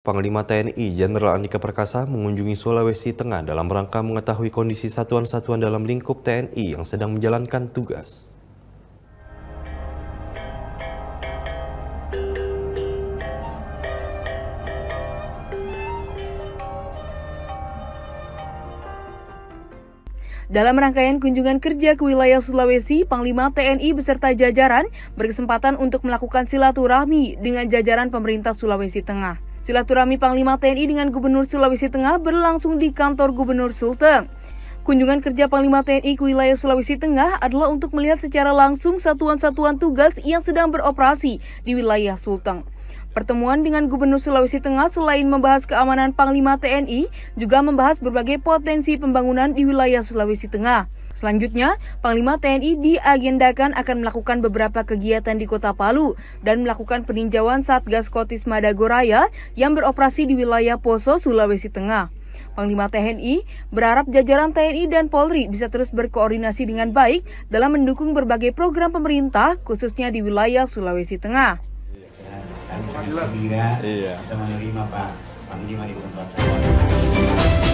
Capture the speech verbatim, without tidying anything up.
Panglima T N I Jenderal Andika Perkasa mengunjungi Sulawesi Tengah dalam rangka mengetahui kondisi satuan-satuan dalam lingkup T N I yang sedang menjalankan tugas. Dalam rangkaian kunjungan kerja ke wilayah Sulawesi, Panglima T N I beserta jajaran berkesempatan untuk melakukan silaturahmi dengan jajaran pemerintah Sulawesi Tengah. Silaturahmi Panglima T N I dengan Gubernur Sulawesi Tengah berlangsung di kantor Gubernur Sulteng. Kunjungan kerja Panglima T N I ke wilayah Sulawesi Tengah adalah untuk melihat secara langsung satuan-satuan tugas yang sedang beroperasi di wilayah Sulteng. Pertemuan dengan Gubernur Sulawesi Tengah selain membahas keamanan Panglima T N I, juga membahas berbagai potensi pembangunan di wilayah Sulawesi Tengah. Selanjutnya, Panglima T N I diagendakan akan melakukan beberapa kegiatan di Kota Palu dan melakukan peninjauan Satgas Kotis Madagoraya yang beroperasi di wilayah Poso, Sulawesi Tengah. Panglima T N I berharap jajaran T N I dan Polri bisa terus berkoordinasi dengan baik dalam mendukung berbagai program pemerintah, khususnya di wilayah Sulawesi Tengah. Kami sangat gembira bisa menerima Pak Panglima di tempat saya.